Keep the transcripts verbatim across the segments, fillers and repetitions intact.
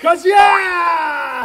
가시야!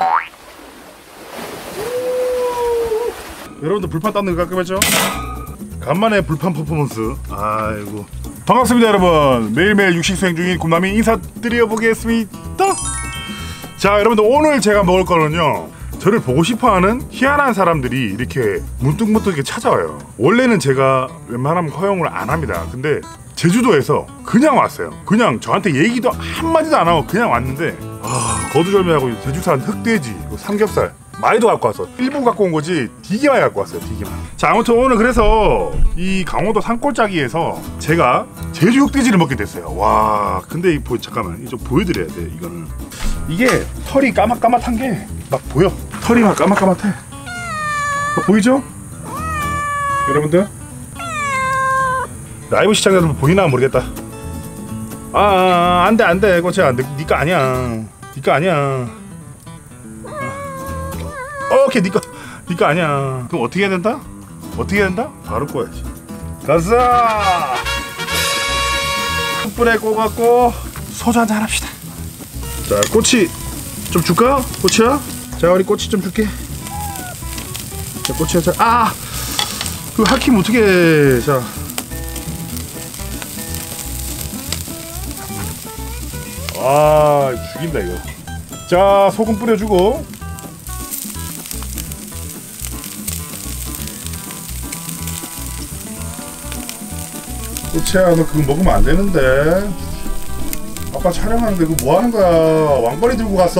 여러분들 불판 닦는 거 깔끔했죠? 간만에 불판 퍼포먼스. 아이고 반갑습니다 여러분. 매일매일 육식 수행 중인 곰남이 인사드려보겠습니다. 자 여러분들 오늘 제가 먹을 거는요, 저를 보고 싶어하는 희한한 사람들이 이렇게 문득문득 이렇게 찾아와요. 원래는 제가 웬만하면 허용을 안 합니다. 근데 제주도에서 그냥 왔어요. 그냥 저한테 얘기도 한마디도 안 하고 그냥 왔는데, 아 거두절미하고 제주산 흑돼지, 삼겹살 많이도 갖고 왔어. 일부 갖고 온 거지 되게 많이 갖고 왔어요. 되게 많이. 자 아무튼 오늘 그래서 이 강원도 산골짜기에서 제가 제주 흑돼지를 먹게 됐어요. 와 근데 이 보, 잠깐만 이 좀 보여드려야 돼. 이거는 이게 털이 까맣까맣한 게 막 보여. 털이 막 까맣까맣해. 막 보이죠? 여러분들 라이브 시청자들 보이나 모르겠다. 아, 아 안돼 안돼 이거 제가 안돼. 니가 아니야. 니가 아니야. 오케이 니꺼 니꺼 아니야. 그럼 어떻게 해야 된다? 어떻게 해야 된다? 바로 꺼야지. 가자. 숯불에 꼬갖고 소주 한잔 합시다. 자 꼬치 좀 줄까? 꼬치야? 자 우리 꼬치 좀 줄게. 자 꼬치야. 자 아 그 할퀴면 어떡해. 자 아 죽인다 이거. 자 소금 뿌려주고, 꼬치야 너 그거 먹으면 안 되는데. 아빠 촬영하는데 그거 뭐 하는 거야. 왕벌이 들고 갔어.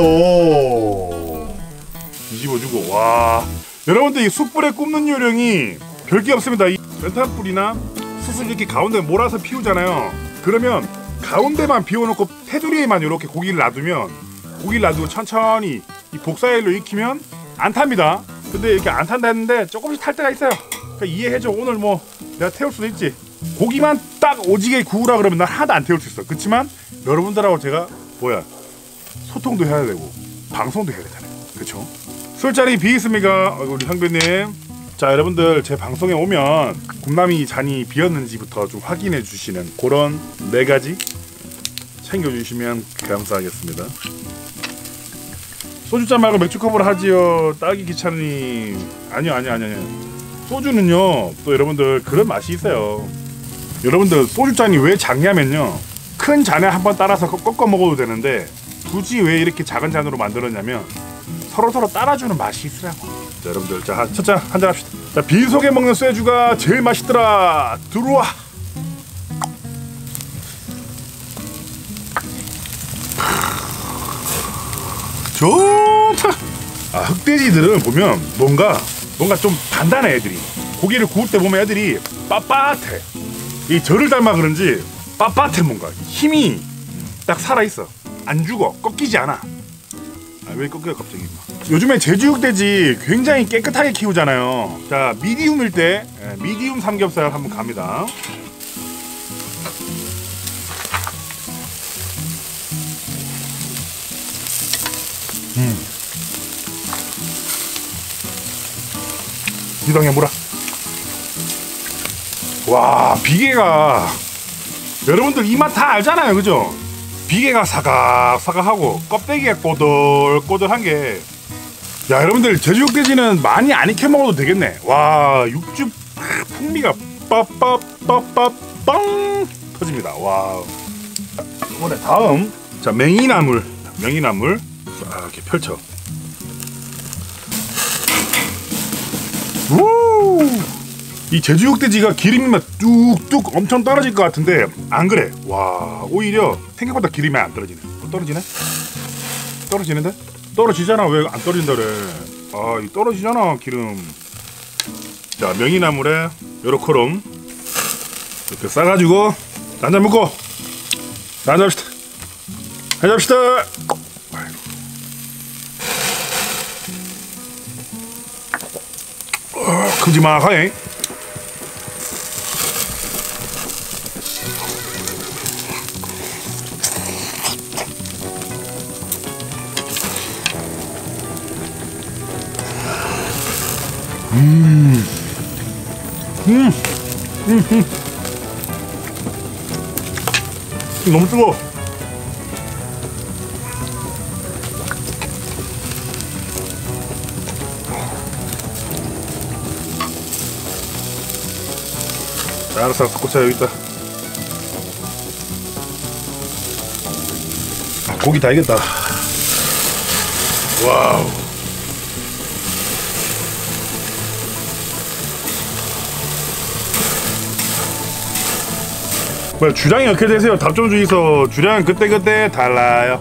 뒤집어주고. 와 여러분들 이 숯불에 굽는 요령이 별게 없습니다. 이 연탄불이나 숯을 이렇게 가운데 몰아서 피우잖아요. 그러면 가운데만 비워놓고 테두리에만 이렇게 고기를 놔두면, 고기를 놔두고 천천히 이 복사일로 익히면 안 탑니다. 근데 이렇게 안 탄다 했는데 조금씩 탈 때가 있어요. 그러니까 이해해줘. 오늘 뭐 내가 태울 수도 있지. 고기만 딱 오지게 구우라 그러면 난 하나도 안 태울 수 있어. 그렇지만 여러분들하고 제가 뭐야 소통도 해야 되고 방송도 해야 되잖아요. 그렇죠? 술자리 비있습니까? 우리 상배님. 자 여러분들 제 방송에 오면 곰남이 잔이 비었는지부터 좀 확인해 주시는 그런 네 가지 챙겨주시면 감사하겠습니다. 소주잔 말고 맥주컵으로 하지요. 따기 귀찮으니. 아니요 아니요 아니요. 소주는요 또 여러분들 그런 맛이 있어요. 여러분들 소주잔이 왜 작냐면요, 큰 잔에 한번 따라서 꺾어 먹어도 되는데 굳이 왜 이렇게 작은 잔으로 만들었냐면 서로서로 따라주는 맛이 있으라고. 자 여러분들 자 첫 잔 한잔 합시다. 자 빈속에 먹는 쇠주가 제일 맛있더라. 들어와. 좋다. 아 흑돼지들은 보면 뭔가 뭔가 좀 단단해. 애들이 고기를 구울 때 보면 애들이 빳빳해. 이 저를 닮아 그런지 빳빳해. 뭔가 힘이 딱 살아있어. 안 죽어. 꺾이지 않아. 아, 왜 꺾여요 갑자기. 요즘에 제주 흑돼지 굉장히 깨끗하게 키우잖아요. 자 미디움일 때 미디움 삼겹살 한번 갑니다. 음. 이동해 물어. 와 비계가 여러분들 이 맛 다 알잖아요. 그죠? 비계가 사각사각하고 껍데기가 꼬들꼬들한 게, 야 여러분들 제주 흑돼지는 많이 안 익혀 먹어도 되겠네. 와 육즙 풍미가 빠빠빠빠빵 터집니다. 와 이번에 다음 자 맹이나물. 맹이나물 아, 이렇게 펼쳐. 우! 이 제주 흑돼지가 기름이 뚝뚝 엄청 떨어질 것 같은데 안 그래. 와 오히려 생각보다 기름이 안 떨어지네. 어, 떨어지네? 떨어지는데? 떨어지잖아. 왜 안 떨어진다 그래. 아 이 떨어지잖아 기름. 자 명이나물에 요렇게롬 이렇게 싸가지고 한잔 먹고 한잔 합시다. 한잔 합시다. 어, 큼지막하네. 음, 음, 음, 음. 너무 뜨거워. 알았어 알았어 고차 여기 있다. 아, 고기 다 익었다. 와우. 뭐야 주량이 어떻게 되세요? 답 좀 주이소. 주량 그때그때 달라요.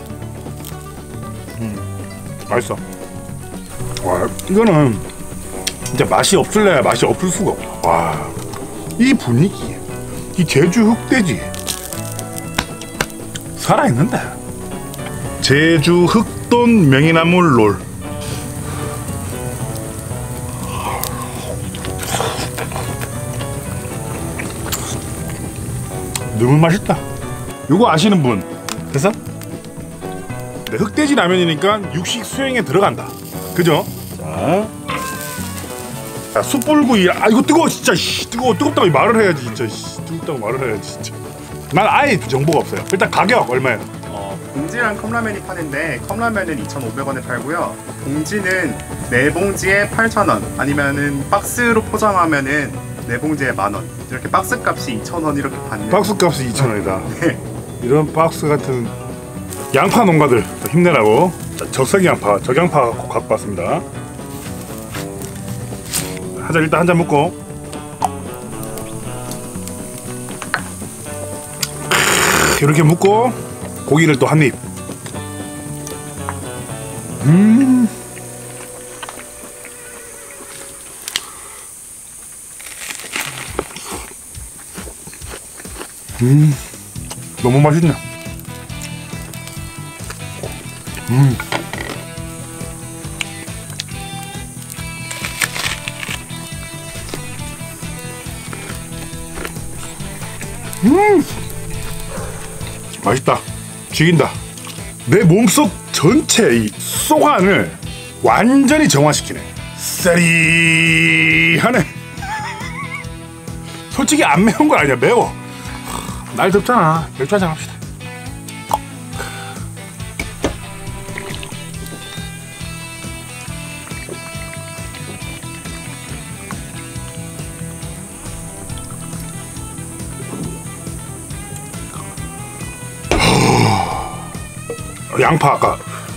음 맛있어. 와 이거는 진짜 맛이 없을래야 맛이 없을 수가 없어. 와 이 분위기, 이 제주 흑돼지 살아있는데. 제주 흑돈 명이나물 롤. 너무 맛있다. 이거 아시는 분? 됐어? 네, 흑돼지 라면이니까 육식 수행에 들어간다. 그죠? 자, 자 숯불구이. 아 이거 뜨거워 진짜. 씨, 뜨거워. 뜨겁다고 말을 해야지 진짜. 씨, 뜨겁다고 말을 해야지 진짜. 난 아예 정보가 없어요. 일단 가격 얼마예요? 어, 봉지랑 컵라면이 파는데 컵라면은 이천오백 원에 팔고요. 봉지는 네 봉지에 팔천 원, 아니면은 박스로 포장하면은 네 봉지에 만 원. 이렇게 박스 값이 이천 원 이렇게 받는. 박스 값이 이천 원이다. 네. 이런 박스 같은 양파 농가들 힘내라고. 자, 적색 양파, 적양파 갖고 갖고 왔습니다. 한 잔 일단 한 잔 먹고. 이렇게 먹고 고기를 또 한 입. 음. 음. 너무 맛있네. 음. 음. 맛있다. 죽인다. 내 몸속 전체 이 쏘간을 완전히 정화시키네. 쎄리하네. 솔직히 안 매운 거 아니야. 매워. 날 덥잖아. 맥주 한잔 합시다. 양파 아까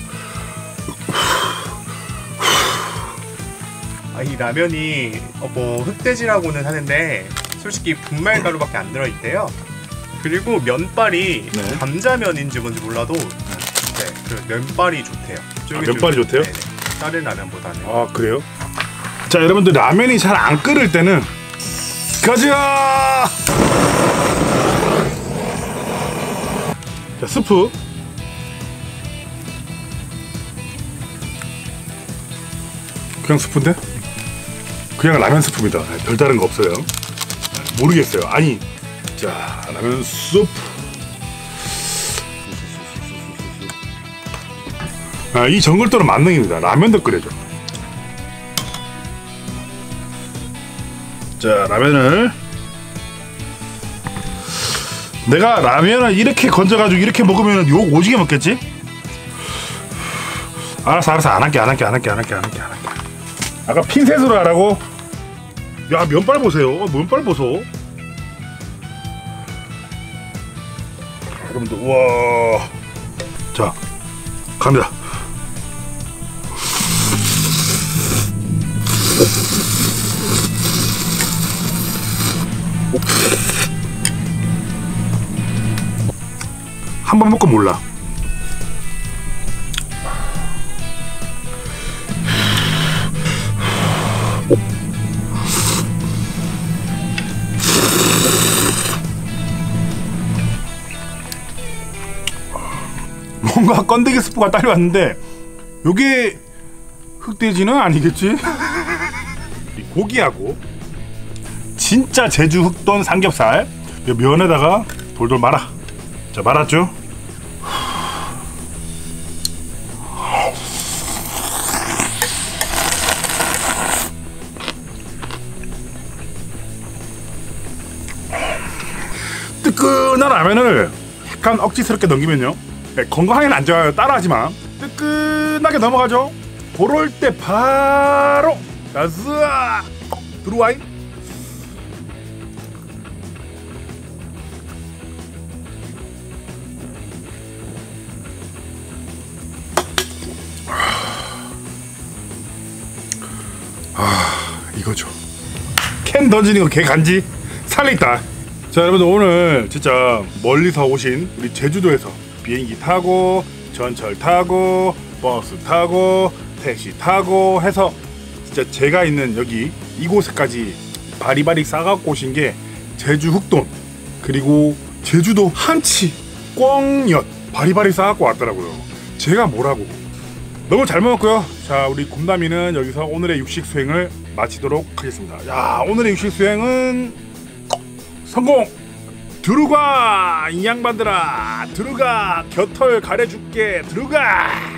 아, 이 라면이 어, 뭐 흑돼지라고는 하는데 솔직히 분말가루밖에 안 들어있대요. 그리고 면발이 네. 감자면인지 뭔지 몰라도 네, 그 면발이 좋대요. 아, 면발이 좋대요? 네네. 다른 라면보다는. 아 그래요? 자 여러분들 라면이 잘 안 끓을 때는 가자. 자 스프. 그냥 스프인데? 그냥 라면 스프입니다. 별다른 거 없어요. 모르겠어요. 아니 자 라면 스프. 아, 이 정글도는 만능입니다. 라면도 끓여줘. 자 라면을 내가 라면을 이렇게 건져가지고 이렇게 먹으면 욕 오지게 먹겠지? 알았어 알았어 안 할게 안 할게 안 할게 안 할게 안 할게 안 할게. 아까 핀셋으로 하라고? 야 면발 보세요. 면발 보소. 여러분들 우와. 자 갑니다. 한 번 먹고 몰라. 뭔가 건더기 스프가 딸려왔는데 요게 흑돼지는 아니겠지? 이 고기하고 진짜 제주 흑돈 삼겹살 이 면에다가 돌돌 말아. 자 말았죠? 뜨끈한 라면을 약간 억지스럽게 넘기면요, 네, 건강에는 안 좋아요. 따라하지만 뜨끈하게 넘어가죠. 그럴 때 바로 자스아 들어와이 아 이거죠. 캔 던지는 거 개 간지 살려있다. 자 여러분들 오늘 진짜 멀리서 오신 우리 제주도에서 비행기 타고 전철 타고 버스 타고 택시 타고 해서 진짜 제가 있는 여기 이곳에까지 바리바리 싸갖고 오신 게 제주 흑돈 그리고 제주도 한치 꽝엿 바리바리 싸갖고 왔더라고요. 제가 뭐라고 너무 잘 먹었고요. 자 우리 곰남이는 여기서 오늘의 육식 수행을 마치도록 하겠습니다. 야 오늘의 육식 수행은 성공! 들어가 이 양반들아 들어가 곁털 가려줄게 들어가.